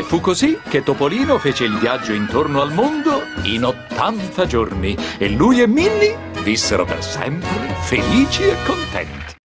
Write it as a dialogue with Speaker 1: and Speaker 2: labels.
Speaker 1: Fu così che Topolino fece il viaggio intorno al mondo in 80 giorni e lui e Minnie vissero per sempre felici e contenti.